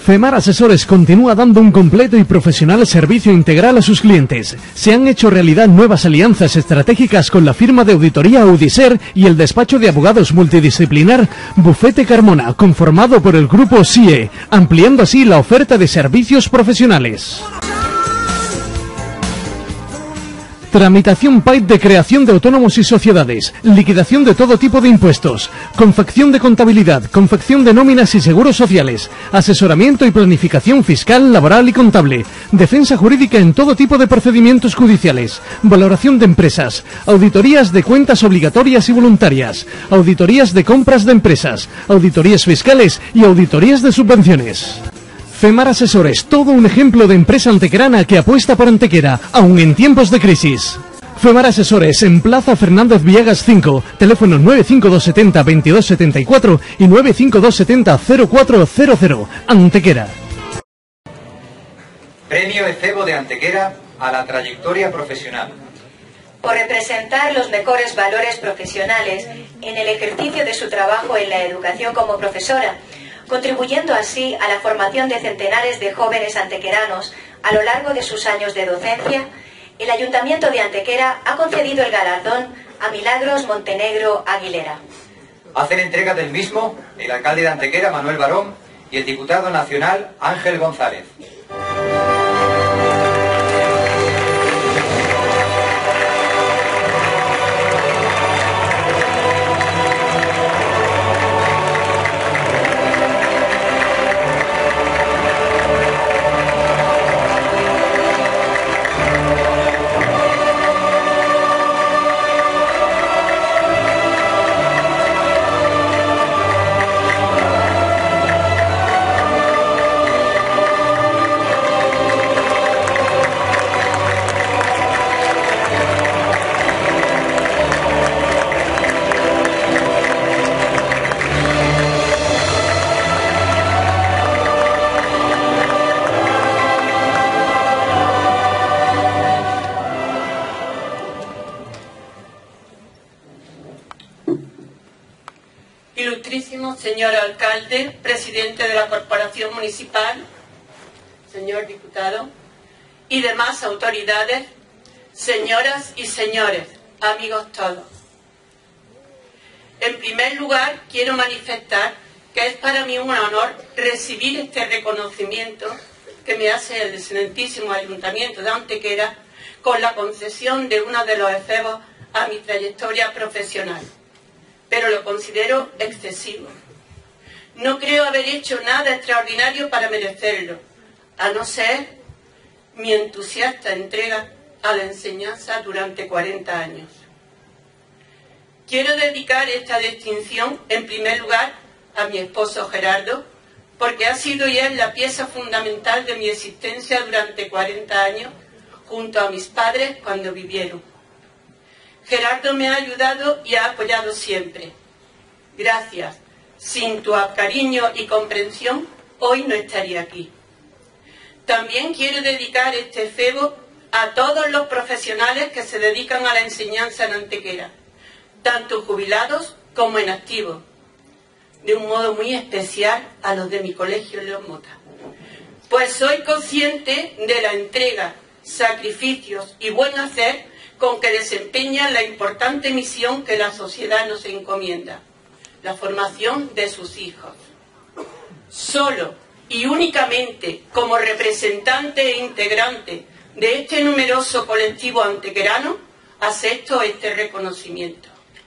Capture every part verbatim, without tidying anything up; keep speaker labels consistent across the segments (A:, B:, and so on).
A: Femar Asesores continúa dando un completo y profesional servicio integral a sus clientes. Se han hecho realidad nuevas alianzas estratégicas con la firma de auditoría Audiser y el despacho de abogados multidisciplinar Bufete Carmona, conformado por el grupo S I E, ampliando así la oferta de servicios profesionales. Tramitación P A I de creación de autónomos y sociedades, liquidación de todo tipo de impuestos, confección de contabilidad, confección de nóminas y seguros sociales, asesoramiento y planificación fiscal, laboral y contable, defensa jurídica en todo tipo de procedimientos judiciales, valoración de empresas, auditorías de cuentas obligatorias y voluntarias, auditorías de compras de empresas, auditorías fiscales y auditorías de subvenciones. Femar Asesores, todo un ejemplo de empresa antequerana que apuesta por Antequera, aun en tiempos de crisis. Femar Asesores, en Plaza Fernández Villegas cinco, teléfono nueve cinco dos siete cero, veintidós setenta y cuatro y nueve cinco dos siete cero, cero cuatro cero cero, Antequera.
B: Premio Ecebo de Antequera a la trayectoria profesional.
C: Por representar los mejores valores profesionales en el ejercicio de su trabajo en la educación como profesora, contribuyendo así a la formación de centenares de jóvenes antequeranos a lo largo de sus años de docencia, el Ayuntamiento de Antequera ha concedido el galardón a Milagros Montenegro Aguilera.
B: Hacen entrega del mismo el alcalde de Antequera, Manuel Barón, y el diputado nacional, Ángel González.
D: Ilustrísimo señor alcalde, presidente de la Corporación Municipal, señor diputado y demás autoridades, señoras y señores, amigos todos. En primer lugar, quiero manifestar que es para mí un honor recibir este reconocimiento que me hace el excelentísimo Ayuntamiento de Antequera con la concesión de uno de los efebos a mi trayectoria profesional. Pero lo considero excesivo. No creo haber hecho nada extraordinario para merecerlo, a no ser mi entusiasta entrega a la enseñanza durante cuarenta años. Quiero dedicar esta distinción, en primer lugar, a mi esposo Gerardo, porque ha sido y es la pieza fundamental de mi existencia durante cuarenta años, junto a mis padres cuando vivieron. Gerardo me ha ayudado y ha apoyado siempre. Gracias. Sin tu cariño y comprensión, hoy no estaría aquí. También quiero dedicar este efebo a todos los profesionales que se dedican a la enseñanza en Antequera, tanto jubilados como en activo. De un modo muy especial a los de mi colegio León Mota. Pues soy consciente de la entrega, sacrificios y buen hacer con que desempeñan la importante misión que la sociedad nos encomienda, la formación de sus hijos. Solo y únicamente como representante e integrante de este numeroso colectivo antequerano, acepto este reconocimiento.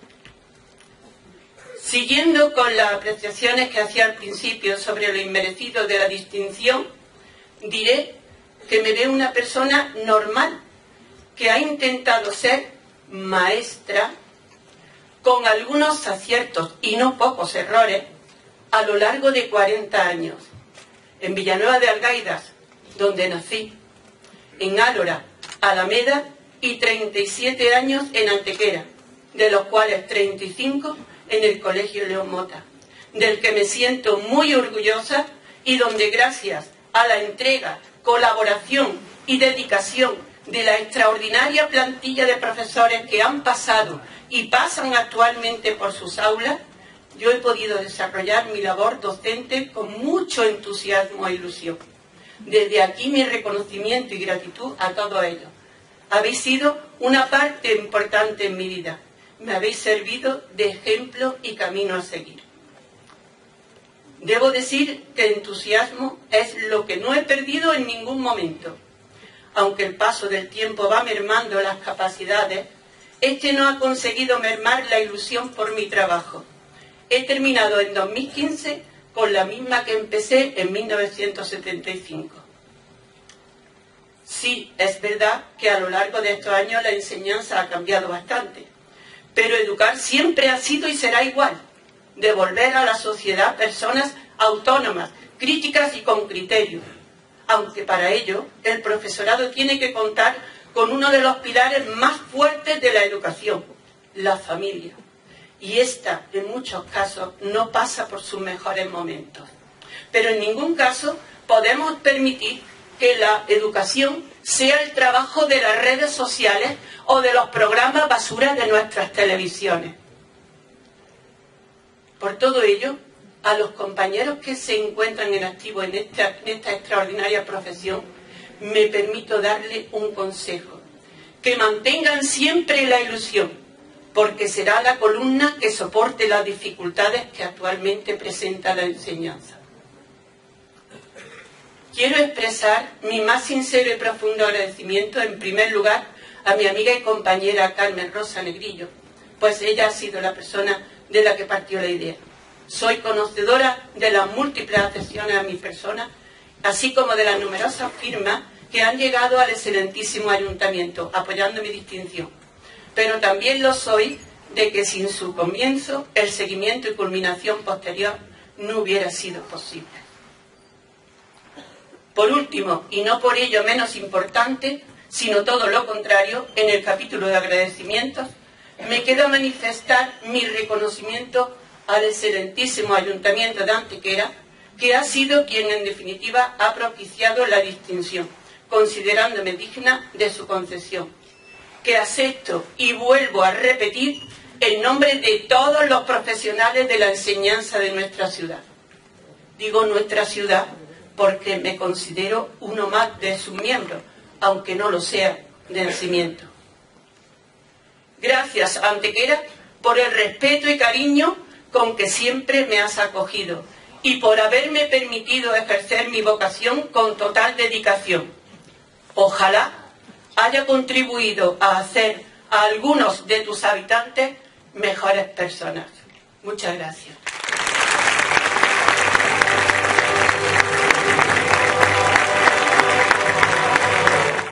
D: Siguiendo con las apreciaciones que hacía al principio sobre lo inmerecido de la distinción, diré que me veo una persona normal, que ha intentado ser maestra con algunos aciertos y no pocos errores a lo largo de cuarenta años. En Villanueva de Algaidas, donde nací, en Álora, Alameda y treinta y siete años en Antequera, de los cuales treinta y cinco en el Colegio León Mota, del que me siento muy orgullosa y donde gracias a la entrega, colaboración y dedicación de la extraordinaria plantilla de profesores que han pasado y pasan actualmente por sus aulas, yo he podido desarrollar mi labor docente con mucho entusiasmo e ilusión. Desde aquí mi reconocimiento y gratitud a todos ellos. Habéis sido una parte importante en mi vida. Me habéis servido de ejemplo y camino a seguir. Debo decir que el entusiasmo es lo que no he perdido en ningún momento. Aunque el paso del tiempo va mermando las capacidades, este no ha conseguido mermar la ilusión por mi trabajo. He terminado en dos mil quince con la misma que empecé en mil novecientos setenta y cinco. Sí, es verdad que a lo largo de estos años la enseñanza ha cambiado bastante, pero educar siempre ha sido y será igual. Devolver a la sociedad personas autónomas, críticas y con criterio. Aunque para ello el profesorado tiene que contar con uno de los pilares más fuertes de la educación, la familia. Y esta, en muchos casos, no pasa por sus mejores momentos. Pero en ningún caso podemos permitir que la educación sea el trabajo de las redes sociales o de los programas basura de nuestras televisiones. Por todo ello, a los compañeros que se encuentran en activo en esta, en esta extraordinaria profesión, me permito darle un consejo: que mantengan siempre la ilusión, porque será la columna que soporte las dificultades que actualmente presenta la enseñanza. Quiero expresar mi más sincero y profundo agradecimiento, en primer lugar, a mi amiga y compañera Carmen Rosa Negrillo, pues ella ha sido la persona de la que partió la idea. Soy conocedora de las múltiples acepciones a mi persona, así como de las numerosas firmas que han llegado al excelentísimo ayuntamiento, apoyando mi distinción. Pero también lo soy de que sin su comienzo, el seguimiento y culminación posterior no hubiera sido posible. Por último, y no por ello menos importante, sino todo lo contrario, en el capítulo de agradecimientos, me queda manifestar mi reconocimiento al excelentísimo Ayuntamiento de Antequera, que ha sido quien en definitiva ha propiciado la distinción, considerándome digna de su concesión, que acepto y vuelvo a repetir en nombre de todos los profesionales de la enseñanza de nuestra ciudad. Digo nuestra ciudad porque me considero uno más de sus miembros, aunque no lo sea de nacimiento. Gracias, Antequera, por el respeto y cariño con que siempre me has acogido y por haberme permitido ejercer mi vocación con total dedicación. Ojalá haya contribuido a hacer a algunos de tus habitantes mejores personas. Muchas gracias.